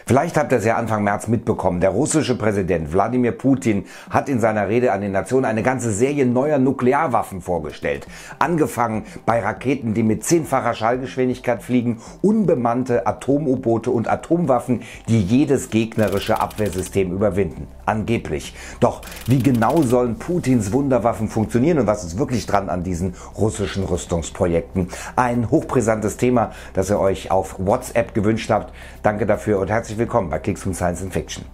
Vielleicht habt ihr es ja Anfang März mitbekommen. Der russische Präsident Wladimir Putin hat in seiner Rede an die Nation eine ganze Serie neuer Nuklearwaffen vorgestellt. Angefangen bei Raketen, die mit 10-facher Schallgeschwindigkeit fliegen, unbemannte Atom-U-Boote und Atomwaffen, die jedes gegnerische Abwehrsystem überwinden. Angeblich. Doch wie genau sollen Putins Wunderwaffen funktionieren und was ist wirklich dran an diesen russischen Rüstungsprojekten? Ein hochbrisantes Thema, das ihr euch auf WhatsApp gewünscht habt. Danke dafür und herzlich willkommen bei Klicks und Science Fiction.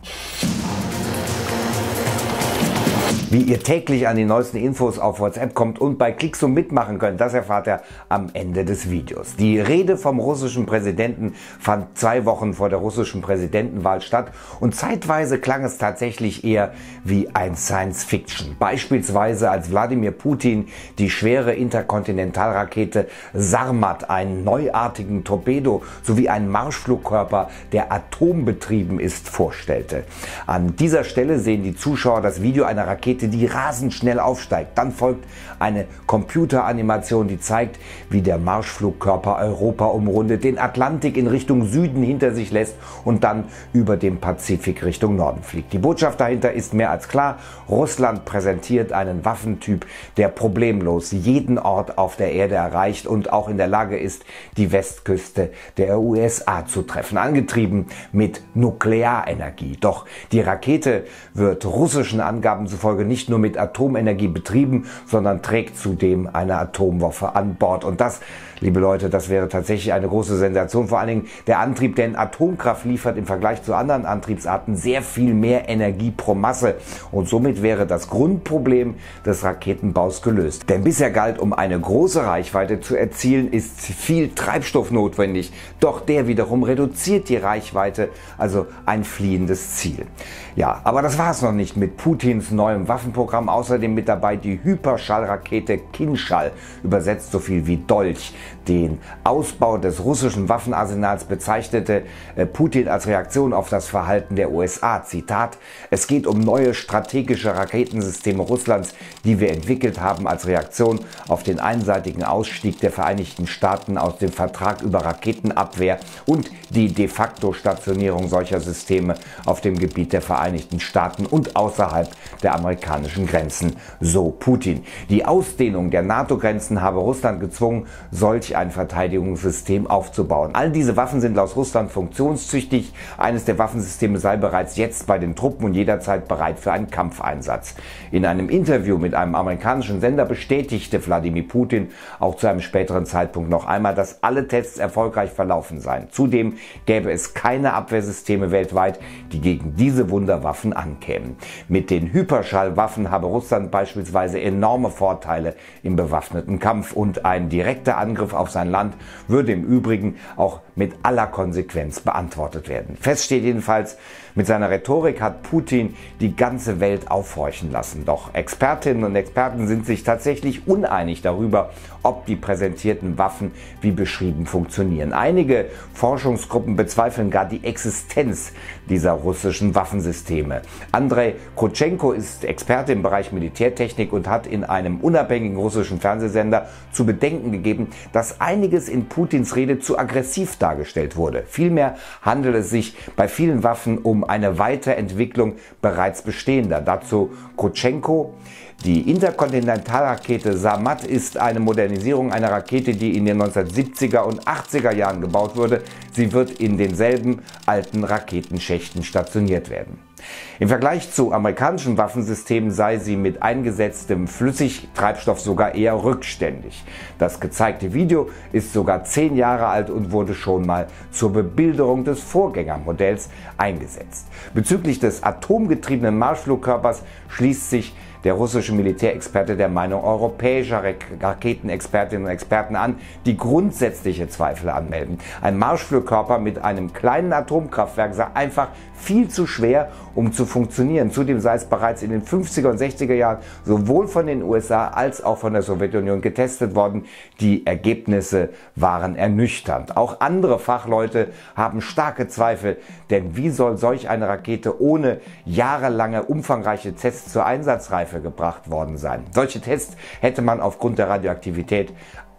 Wie ihr täglich an die neuesten Infos auf WhatsApp kommt und bei Klicksum mitmachen könnt, das erfahrt ihr am Ende des Videos. Die Rede vom russischen Präsidenten fand 2 Wochen vor der russischen Präsidentenwahl statt und zeitweise klang es tatsächlich eher wie ein Science-Fiction. Beispielsweise als Wladimir Putin die schwere Interkontinentalrakete Sarmat, einen neuartigen Torpedo sowie einen Marschflugkörper, der atombetrieben ist, vorstellte. An dieser Stelle sehen die Zuschauer das Video einer Rakete, die rasend schnell aufsteigt. Dann folgt eine Computeranimation, die zeigt, wie der Marschflugkörper Europa umrundet, den Atlantik in Richtung Süden hinter sich lässt und dann über dem Pazifik Richtung Norden fliegt. Die Botschaft dahinter ist mehr als klar. Russland präsentiert einen Waffentyp, der problemlos jeden Ort auf der Erde erreicht und auch in der Lage ist, die Westküste der USA zu treffen, angetrieben mit Nuklearenergie. Doch die Rakete wird russischen Angaben zufolge nicht nur mit Atomenergie betrieben, sondern trägt zudem eine Atomwaffe an Bord. Und das, liebe Leute, das wäre tatsächlich eine große Sensation. Vor allen Dingen der Antrieb, denn Atomkraft liefert im Vergleich zu anderen Antriebsarten sehr viel mehr Energie pro Masse. Und somit wäre das Grundproblem des Raketenbaus gelöst. Denn bisher galt, um eine große Reichweite zu erzielen, ist viel Treibstoff notwendig. Doch der wiederum reduziert die Reichweite, also ein fliehendes Ziel. Ja, aber das war es noch nicht mit Putins neuem Waffenprogramm. Außerdem mit dabei die Hyperschallrakete Kinschall, übersetzt so viel wie Dolch. Den Ausbau des russischen Waffenarsenals bezeichnete Putin als Reaktion auf das Verhalten der USA. Zitat: Es geht um neue strategische Raketensysteme Russlands, die wir entwickelt haben als Reaktion auf den einseitigen Ausstieg der Vereinigten Staaten aus dem Vertrag über Raketenabwehr und die de facto Stationierung solcher Systeme auf dem Gebiet der Vereinigten Staaten und außerhalb der amerikanischen Grenzen, so Putin. Die Ausdehnung der NATO-Grenzen habe Russland gezwungen, solch ein Verteidigungssystem aufzubauen. All diese Waffen sind aus Russland funktionstüchtig. Eines der Waffensysteme sei bereits jetzt bei den Truppen und jederzeit bereit für einen Kampfeinsatz. In einem Interview mit einem amerikanischen Sender bestätigte Wladimir Putin auch zu einem späteren Zeitpunkt noch einmal, dass alle Tests erfolgreich verlaufen seien. Zudem gäbe es keine Abwehrsysteme weltweit, die gegen diese Wunderwaffen ankämen. Mit den Hyperschallwaffen habe Russland beispielsweise enorme Vorteile im bewaffneten Kampf und ein direkter Angriff auf sein Land würde im Übrigen auch mit aller Konsequenz beantwortet werden. Fest steht jedenfalls, mit seiner Rhetorik hat Putin die ganze Welt aufhorchen lassen. Doch Expertinnen und Experten sind sich tatsächlich uneinig darüber, ob die präsentierten Waffen wie beschrieben funktionieren. Einige Forschungsgruppen bezweifeln gar die Existenz dieser russischen Waffensysteme. Andrei Kotschenko ist Experte im Bereich Militärtechnik und hat in einem unabhängigen russischen Fernsehsender zu bedenken gegeben, dass einiges in Putins Rede zu aggressiv dargestellt wurde. Vielmehr handelt es sich bei vielen Waffen um eine Weiterentwicklung bereits bestehender. Dazu Kotschenko: Die Interkontinentalrakete Sarmat ist eine Modernisierung einer Rakete, die in den 1970er und 80er Jahren gebaut wurde. Sie wird in denselben alten Raketenschächten stationiert werden. Im Vergleich zu amerikanischen Waffensystemen sei sie mit eingesetztem Flüssigtreibstoff sogar eher rückständig. Das gezeigte Video ist sogar 10 Jahre alt und wurde schon mal zur Bebilderung des Vorgängermodells eingesetzt. Bezüglich des atomgetriebenen Marschflugkörpers schließt sich der russische Militärexperte der Meinung europäischer Raketenexpertinnen und Experten an, die grundsätzliche Zweifel anmelden. Ein Marschflugkörper mit einem kleinen Atomkraftwerk sei einfach viel zu schwer, um zu funktionieren. Zudem sei es bereits in den 50er und 60er Jahren sowohl von den USA als auch von der Sowjetunion getestet worden. Die Ergebnisse waren ernüchternd. Auch andere Fachleute haben starke Zweifel, denn wie soll solch eine Rakete ohne jahrelange umfangreiche Tests zur Einsatzreife gebracht worden sein? Solche Tests hätte man aufgrund der Radioaktivität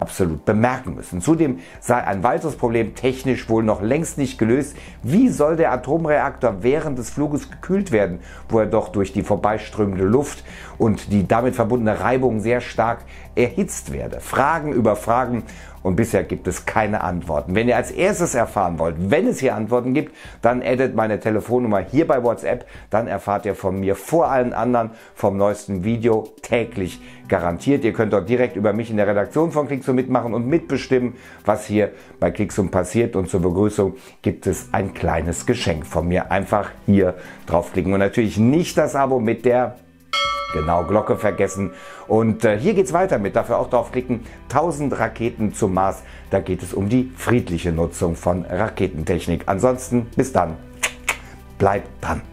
absolut bemerken müssen. Zudem sei ein weiteres Problem technisch wohl noch längst nicht gelöst. Wie soll der Atomreaktor während des Fluges gekühlt werden, wo er doch durch die vorbeiströmende Luft und die damit verbundene Reibung sehr stark erhitzt werde? Fragen über Fragen, und bisher gibt es keine Antworten. Wenn ihr als erstes erfahren wollt, wenn es hier Antworten gibt, dann addet meine Telefonnummer hier bei WhatsApp. Dann erfahrt ihr von mir vor allen anderen vom neuesten Video täglich garantiert. Ihr könnt dort direkt über mich in der Redaktion von Klicksum mitmachen und mitbestimmen, was hier bei Klicksum passiert. Und zur Begrüßung gibt es ein kleines Geschenk von mir. Einfach hier draufklicken und natürlich nicht das Abo mit der Glocke vergessen. Und hier geht's weiter mit, dafür auch draufklicken, 1000 Raketen zum Mars. Da geht es um die friedliche Nutzung von Raketentechnik. Ansonsten bis dann, bleibt dran.